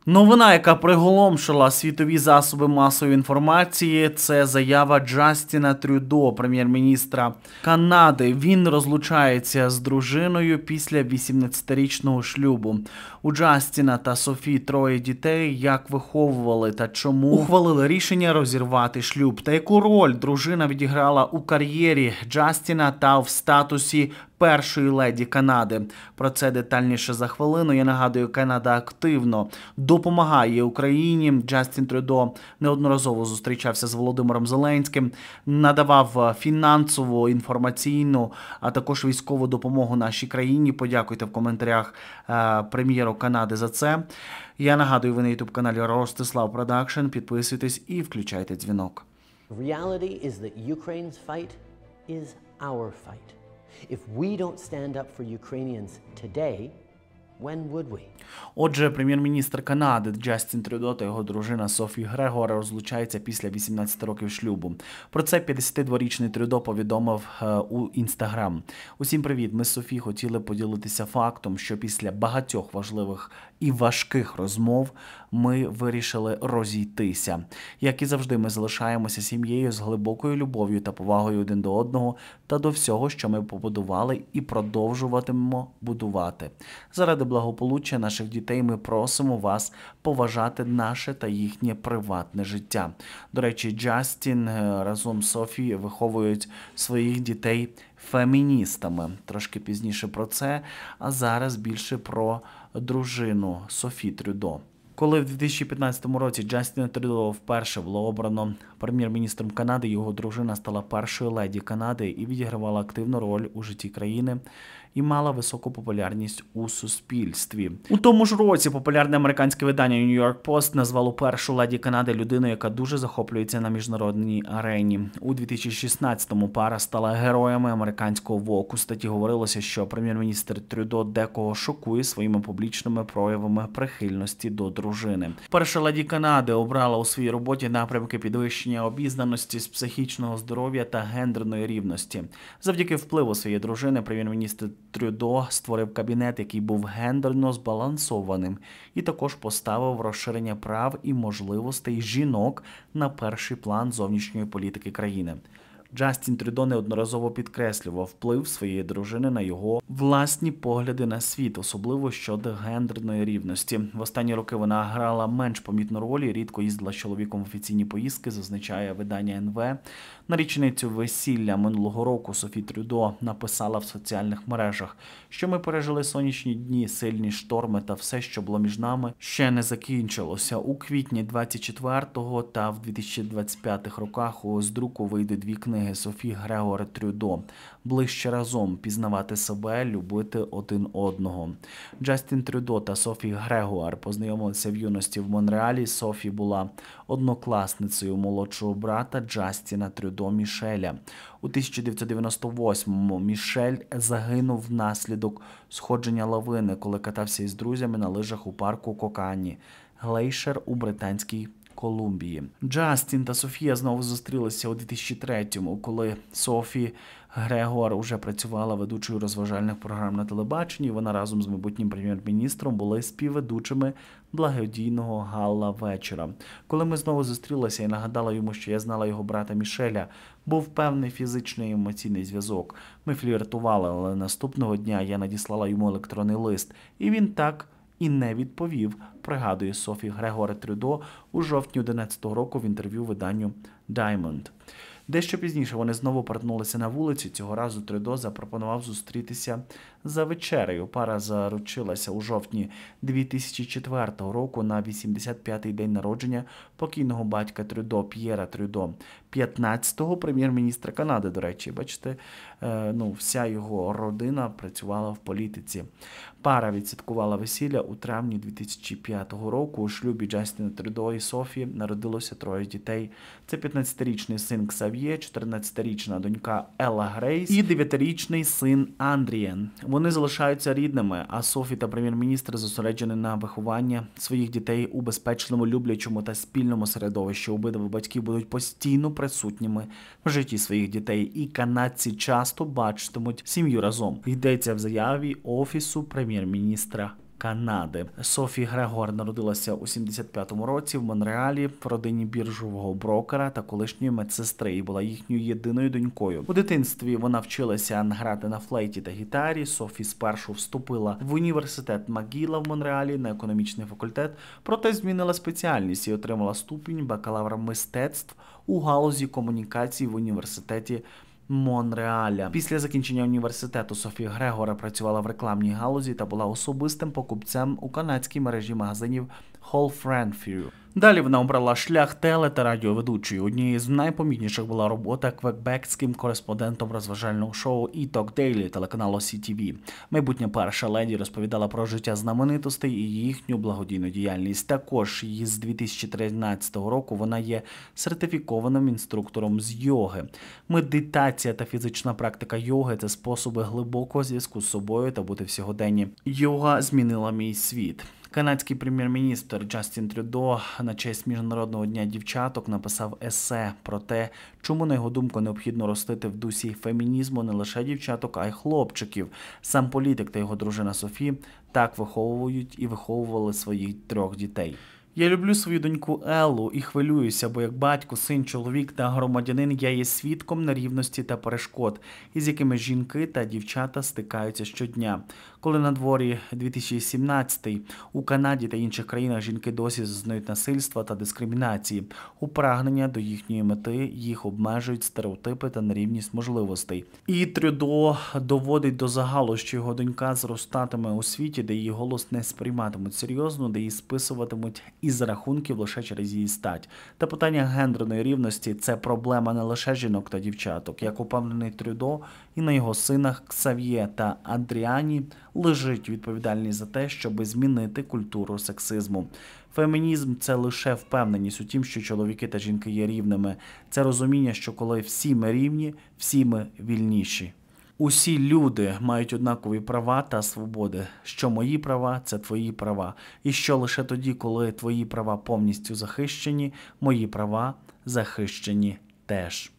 Новина, яка приголомшила світові засоби масової інформації, це заява Джастіна Трюдо, прем'єр-міністра Канади. Він розлучається з дружиною після 18-річного шлюбу. У Джастіна та Софі троє дітей. Як виховували та чому ухвалили рішення розірвати шлюб? Та яку роль дружина відіграла у кар'єрі Джастіна та в статусі першої леді Канади? Про це детальніше за хвилину. Я нагадую, Канада активно допомагає Україні. Джастін Трюдо неодноразово зустрічався з Володимиром Зеленським, надавав фінансову, інформаційну, а також військову допомогу нашій країні. Подякуйте в коментарях прем'єру Канади за це. Я нагадую, ви на YouTube-каналі Ростислав Продакшн. Підписуйтесь і включайте дзвінок. Reality is that Ukraine's fight is our fight. If we don't stand up for Ukrainians today, when would we? Отже, прем'єр-міністр Канади Джастін Трюдо та його дружина Софі Грегор розлучаються після 18 років шлюбу. Про це 52-річний Трюдо повідомив у Інстаграм. Усім привіт, ми з Софі хотіли поділитися фактом, що після багатьох важливих і важких розмов ми вирішили розійтися. Як і завжди, ми залишаємося сім'єю з глибокою любов'ю та повагою один до одного та до всього, що ми побудували і продовжуватимемо будувати. Заради благополуччя наших дітей ми просимо вас поважати наше та їхнє приватне життя. До речі, Джастін разом з Софі виховують своїх дітей феміністами. Трошки пізніше про це, а зараз більше про дружину Софі Трюдо. Коли в 2015 році Джастіна Трюдо вперше було обрано прем'єр-міністром Канади, його дружина стала першою леді Канади і відігравала активну роль у житті країни і мала високу популярність у суспільстві. У тому ж році популярне американське видання New York Post назвало першу леді Канади людиною, яка дуже захоплюється на міжнародній арені. У 2016-му пара стала героями американського Vogue. У статті говорилося, що прем'єр-міністр Трюдо декого шокує своїми публічними проявами прихильності до дружини. Перша леді Канади обрала у своїй роботі напрямки підвищення обізнаності з психічного здоров'я та гендерної рівності. Завдяки впливу своєї дружини прем'єр-міністр Трюдо створив кабінет, який був гендерно збалансованим, і також поставив розширення прав і можливостей жінок на перший план зовнішньої політики країни. Джастін Трюдо неодноразово підкреслював вплив своєї дружини на його власні погляди на світ, особливо щодо гендерної рівності. В останні роки вона грала менш помітну роль і рідко їздила з чоловіком в офіційні поїздки, зазначає видання НВ. На річницю весілля минулого року Софі Трюдо написала в соціальних мережах, що ми пережили сонячні дні, сильні шторми та все, що було між нами, ще не закінчилося. У квітні 24-го та в 2025 роках з друку вийде дві книги Софі Грегор Трюдо «Ближче разом. Пізнавати себе, любити один одного». Джастін Трюдо та Софі Грегор познайомилися в юності в Монреалі. Софі була однокласницею молодшого брата Джастіна Трюдо Мішеля. У 1998-му Мішель загинув внаслідок сходження лавини, коли катався із друзями на лижах у парку Кокані, Глейшер у Британській Колумбії. Джастін та Софія знову зустрілися у 2003-му, коли Софі Грегор уже працювала ведучою розважальних програм на телебаченні. Вона разом з майбутнім прем'єр-міністром були співведучими благодійного гала-вечора. Коли ми знову зустрілися і нагадала йому, що я знала його брата Мішеля, був певний фізичний і емоційний зв'язок. Ми фліртували, але наступного дня я надіслала йому електронний лист, і він так і не відповів, пригадує Софі Грегор Трюдо у жовтні 2011 року в інтерв'ю виданню Diamond. Дещо пізніше вони знову перетнулися на вулиці. Цього разу Трюдо запропонував зустрітися за вечерею. Пара заручилася у жовтні 2004 року на 85-й день народження покійного батька Трюдо П'єра Трюдо, 15-го прем'єр-міністра Канади, до речі. Бачите, вся його родина працювала в політиці. Пара відсвяткувала весілля у травні 2005 року. У шлюбі Джастіна Трюдо і Софі народилося троє дітей. Це 15-річний син Ксав'є, 14-річна донька Елла Грейс і 9-річний син Андрієн. Вони залишаються рідними, а Софі та прем'єр-міністр зосереджені на вихованні своїх дітей у безпечному, люблячому та спільному середовищі. Обидва батьки будуть постійно присутніми в житті своїх дітей, і канадці часто бачитимуть сім'ю разом. Йдеться в заяві Офісу прем'єр-міністра Канади. Софі Грегор народилася у 75-му році в Монреалі в родині біржового брокера та колишньої медсестри і була їхньою єдиною донькою. У дитинстві вона вчилася грати на флейті та гітарі. Софі спершу вступила в університет МcGill в Монреалі на економічний факультет, проте змінила спеціальність і отримала ступінь бакалавра мистецтв у галузі комунікацій в університеті Монреаля. Після закінчення університету Софі Грегора працювала в рекламній галузі та була особистим покупцем у канадській мережі магазинів Whole Foods Market. Далі вона обрала шлях теле- та радіоведучої. Однією з найпомітніших була робота квебекським кореспондентом розважального шоу E-Talk Daily телеканалу CTV. Майбутня перша леді розповідала про життя знаменитостей і їхню благодійну діяльність. Також її з 2013 року вона є сертифікованим інструктором з йоги. Медитація та фізична практика йоги – це способи глибокого зв'язку з собою та бути в сьогоденні. Йога змінила мій світ. Канадський прем'єр-міністр Джастін Трюдо на честь Міжнародного дня дівчаток написав есе про те, чому, на його думку, необхідно ростити в дусі фемінізму не лише дівчаток, а й хлопчиків. Сам політик та його дружина Софі так виховують і виховували своїх 3 дітей. Я люблю свою доньку Еллу і хвилююся, бо як батько, син, чоловік та громадянин я є свідком нерівності та перешкод, із якими жінки та дівчата стикаються щодня. Коли на дворі 2017-й, у Канаді та інших країнах жінки досі зазнають насильства та дискримінації. У прагнення до їхньої мети їх обмежують стереотипи та нерівність можливостей. І Трюдо доводить до загалу, що його донька зростатиме у світі, де її голос не сприйматимуть серйозно, де її списуватимуть із рахунків лише через її стать. Та питання гендерної рівності – це проблема не лише жінок та дівчаток. Як упевнений Трюдо, і на його синах Ксав'є та Адріані лежить відповідальність за те, щоб змінити культуру сексизму. Фемінізм – це лише впевненість у тім, що чоловіки та жінки є рівними. Це розуміння, що коли всі ми рівні, всі ми вільніші. Усі люди мають однакові права та свободи. Що мої права – це твої права. І що лише тоді, коли твої права повністю захищені, мої права захищені теж.